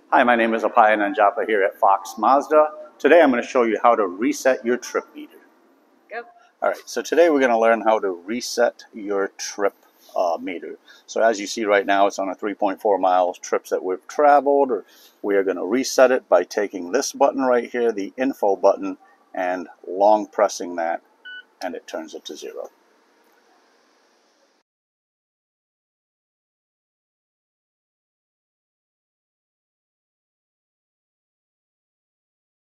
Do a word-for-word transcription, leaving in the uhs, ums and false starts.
Hi, my name is Apaya Nanjapa here at Fox Mazda. Today I'm going to show you how to reset your trip meter. Go. Alright, so today we're going to learn how to reset your trip uh, meter. So as you see right now, it's on a three point four miles trips that we've traveled. Or we are going to reset it by taking this button right here, the info button, and long pressing that, and it turns it to zero.